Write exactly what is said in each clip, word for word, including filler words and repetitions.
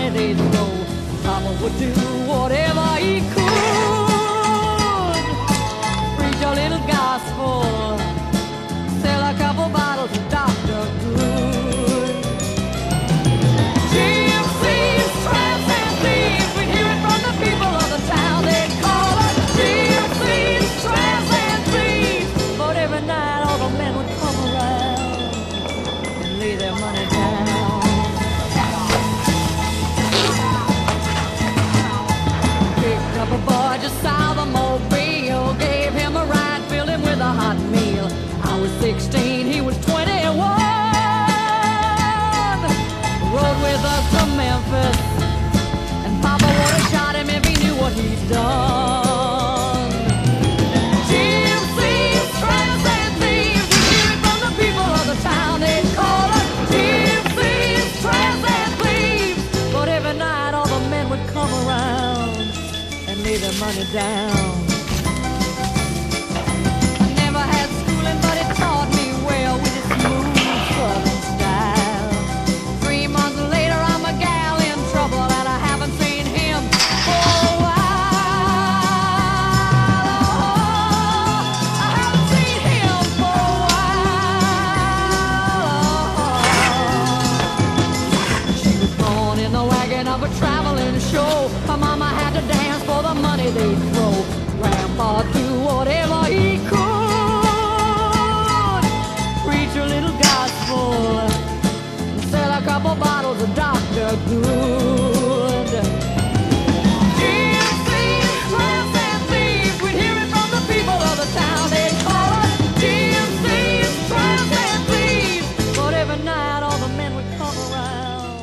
money they'd throw. Papa would do whatever he could. Preach a little gospel, sell a couple bottles of Doctor Good. Gypsies, tramps, and thieves, we'd hear it from the people of the town. They'd call us gypsies, tramps, and thieves. But every night all the men would come around and lay their money down. Picked up a boy just south of Mobile, gave him a ride, filled him with a hot meal. I was sixteen, he was twenty-one. Rode with us to Memphis, and Papa would have shot him if he knew what he'd done. Gypsies, tramps, and thieves, we hear it from the people of the town. They'd call us gypsies, tramps, and thieves. But every night all the men would come around and lay their money down. I never had schooling, but it taught me well with its smooth southern style. Three months later, I'm a gal in trouble, and I haven't seen him for a while. Oh, I haven't seen him for a while. She was born in the wagon of a traveling show. Her mama had to dance for the money they'd throw. Grandpa do whatever he could, preach a little gospel, and sell a couple bottles of Doctor Good. Gypsies, tramps, and thieves, we'd hear it from the people of the town. They'd call us gypsies, tramps, and thieves. But every night all the men would come around.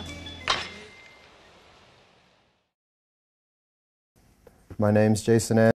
My name's Jason N.